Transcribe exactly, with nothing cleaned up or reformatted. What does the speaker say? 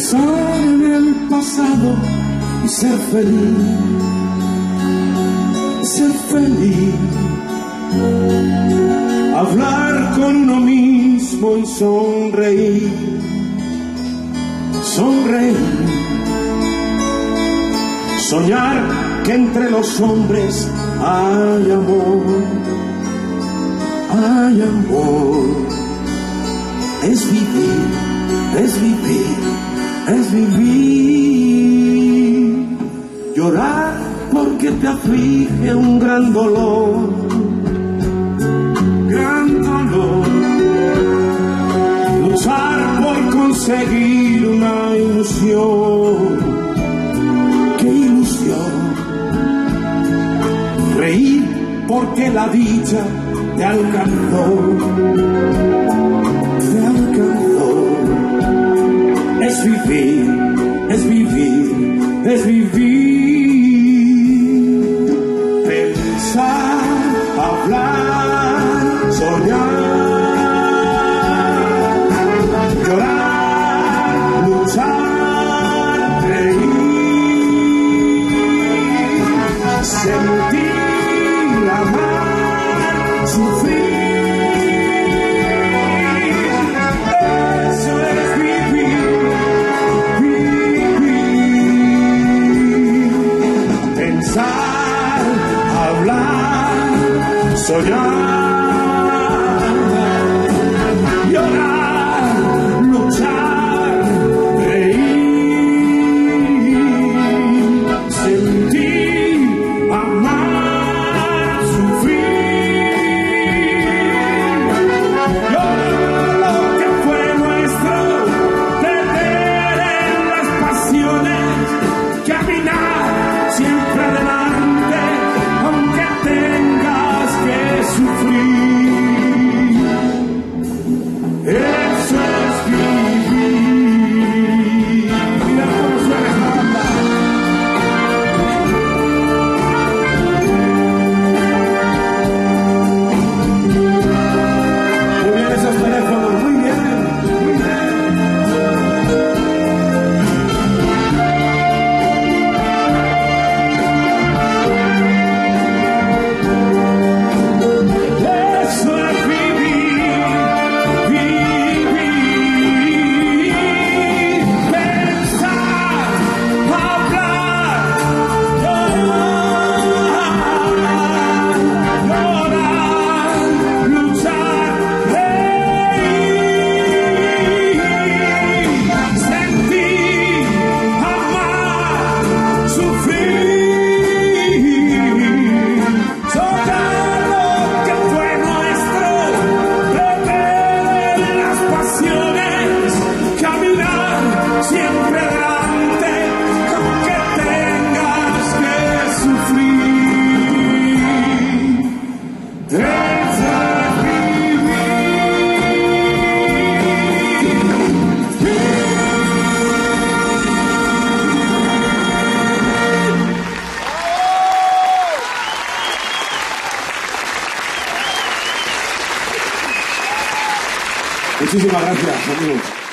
pensar en el pasado y ser feliz, ser feliz. Hablar con uno mismo y sonreír, sonreír. Soñar que entre los hombres hay amor, hay amor. Es vivir, es vivir, es vivir. Llorar porque te aflige un gran dolor, gran dolor. Luchar por conseguir una ilusión, qué ilusión. Reír porque la dicha te alcanzó, te alcanzó. Es vivir, es vivir, es vivir. Pensar, hablar, soñar, llorar, luchar, reír, sentir, amar, sufrir. Eso es vivir, vivir. Pensar, hablar, soñar, llorar, luchar, reír, sentir, amar, sufrir. Lo que fue nuestro, perder en las pasiones, caminar siempre adelante, aunque tengas que sufrir. Eso es vivir. Mira cómo suena esta banda. Muy bien esos teléfonos, muy bien, muy bien. Eso es vivir, vivir, pensar, hablar, llorar, llorar, luchar, reír, sentir, amar, sufrir. Soñar lo que fue nuestro, beber las pasiones, caminar siempre adelante, aunque tengas que sufrir. Eso es vivir. Muchísimas gracias, amigos.